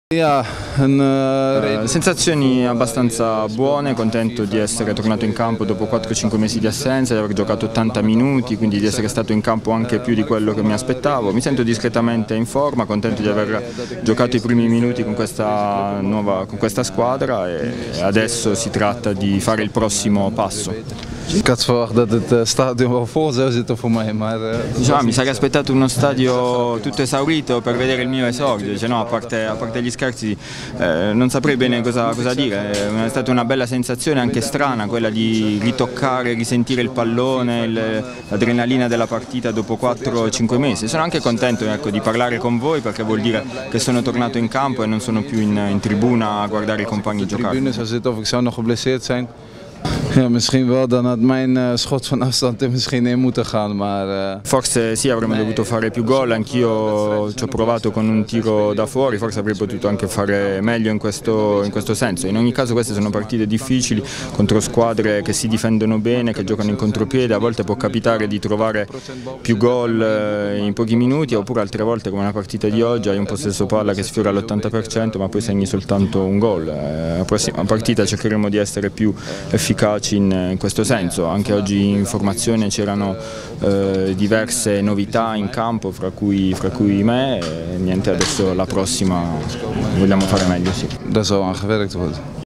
Sensazioni abbastanza buone, contento di essere tornato in campo dopo 4-5 mesi di assenza, di aver giocato 80 minuti, quindi di essere stato in campo anche più di quello che mi aspettavo. Mi sento discretamente in forma, contento di aver giocato i primi minuti con questa squadra e adesso si tratta di fare il prossimo passo. Ik had verwacht dat het stadion wel vol zou zitten voor mij, maar... Mi sarei aspettato uno stadio tutto esaurito per vedere il mio esordio, no, a parte gli scherzi non saprei bene cosa dire, è stata una bella sensazione anche strana quella di ritoccare, risentire il pallone, l'adrenalina della partita dopo 4-5 mesi. Sono anche contento, ecco, di parlare con voi perché vuol dire che sono tornato in campo e non sono più in tribuna a guardare i compagni giocare. In de tribune zou zitten of ik zou nog geblesseerd zijn. Ja, misschien wel, dan had mijn schot van afstand er misschien in moeten gaan, maar... Forse sì, avremmo dovuto fare più gol, anch'io ci ho provato con un tiro da fuori, forse avrei potuto anche fare meglio in questo senso. In ogni caso queste sono partite difficili contro squadre che si difendono bene, che giocano in contropiede, a volte può capitare di trovare più gol in pochi minuti, oppure altre volte come una partita di oggi hai un possesso palla che sfiora l'80% ma poi segni soltanto un gol. La prossima partita cercheremo di essere più efficaci in questo senso. Anche oggi in formazione c'erano diverse novità in campo, fra cui me, e niente, adesso la prossima vogliamo fare meglio, sì. Daar zal aan gewerkt worden.